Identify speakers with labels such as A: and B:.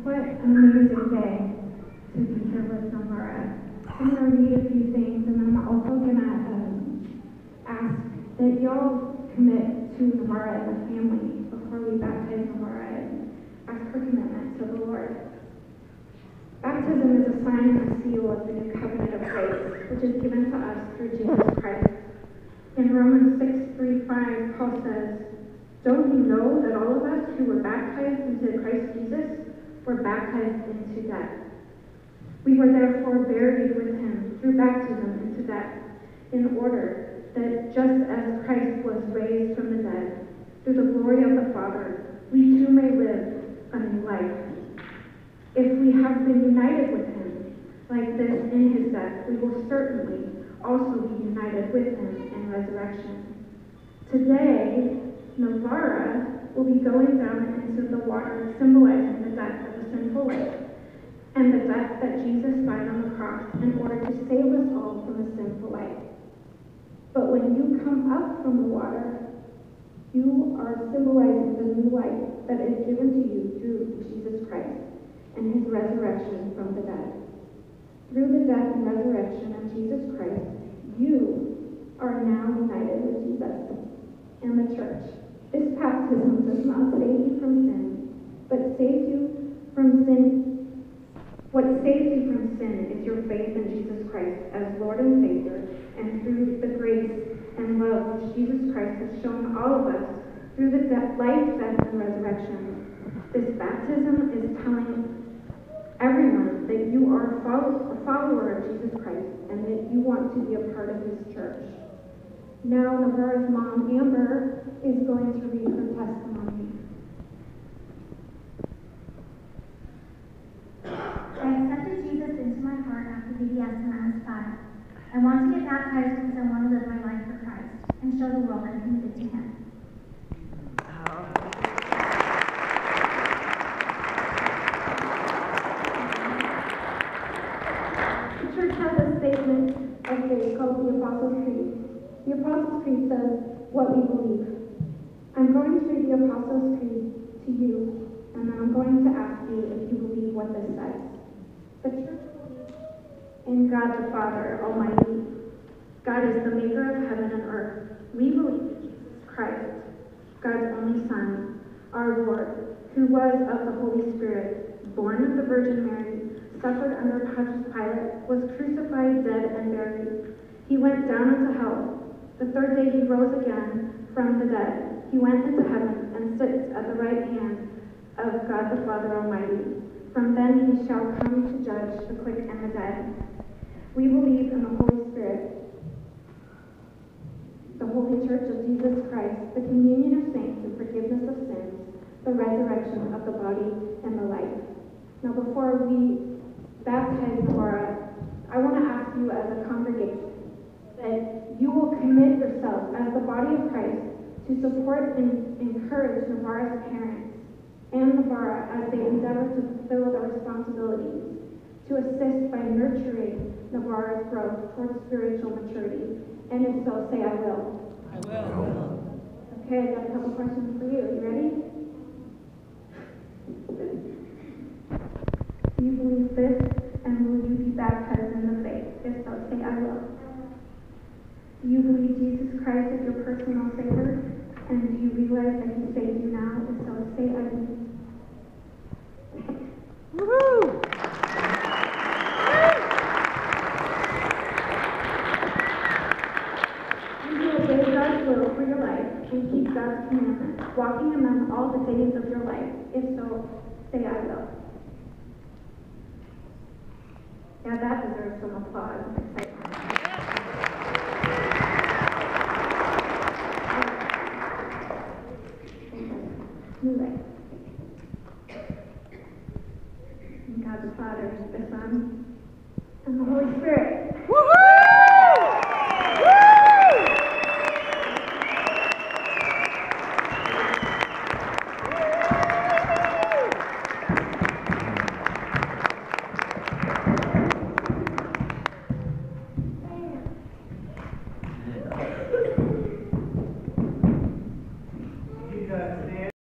A: What an amazing day to be here with Nevarra. I'm going to read a few things, and I'm also going to ask that y'all commit to Nevarra as a family before we baptize Nevarra and ask her commitment to the Lord. Baptism is a sign and seal of the new covenant of grace, which is given to us through Jesus Christ. In Romans 6:3-5, Paul says, "Don't you know that all of us who were baptized into Christ Jesus were baptized into death? We were therefore buried with him through baptism into death, in order that just as Christ was raised from the dead through the glory of the Father, we too may live a new life. If we have been united with him like this in his death, we will certainly also be united with him in resurrection." Today, Nevarra will be going down into the water, symbolizing the death of a sinful life and the death that Jesus died on the cross in order to save us all from a sinful life. But when you come up from the water, you are symbolizing the new life that is given to you through Jesus Christ and his resurrection from the dead. Through the death and resurrection of Jesus Christ, you are now united with Jesus and the church. This baptism does not save you from sin, but saves you from sin. What saves you from sin is your faith in Jesus Christ as Lord and Savior, and through the grace and love which Jesus Christ has shown all of us through the life, death, and resurrection. This baptism is telling everyone that you are a follower of Jesus Christ and that you want to be a part of his church. Now, Nevarra's mom, Amber, is going to read her testimony.
B: I accepted Jesus into my heart after VBS when I was 5. I want to get baptized because I want to live my life for Christ and show the world I'm committed to him.
A: The church has a statement of faith called the Apostles' Creed. The Apostles' Creed says what we believe. I'm going to read the Apostles' Creed to you, and then I'm going to ask you if you believe what this says. The church believes in God the Father Almighty. God is the maker of heaven and earth. We believe in Jesus Christ, God's only Son, our Lord, who was of the Holy Spirit, born of the Virgin Mary, suffered under Pontius Pilate, was crucified, dead, and buried. He went down into hell. The third day he rose again from the dead. He went into heaven and sits at the right hand of God the Father Almighty. From then he shall come to judge the quick and the dead. We believe in the Holy Spirit, the Holy Church of Jesus Christ, the communion of saints and forgiveness of sins, the resurrection of the body and the life. Now before we baptize Nevarra, I want to ask you as a congregation that you will commit yourself as the body of Christ to support and encourage Nevarra's parents and Nevarra as they endeavor to fulfill their responsibilities, to assist by nurturing Nevarra's growth towards spiritual maturity. And if so, say, I will.
C: I will.
A: Okay, I got a couple questions for you. You ready? Do you believe this, and will you be baptized in the faith? If so, say, I will. Do you believe Jesus Christ is your personal Savior? And do you realize that he saved you now? If so, say, I do.
C: Woohoo!
A: Will you obey God's will for your life and keep God's commandments, walking in them all the days of your life? If so, say, I will. Yeah, that deserves some applause and excitement. New life. In God the Father, the Son, and the Holy Spirit.
C: Woohoo!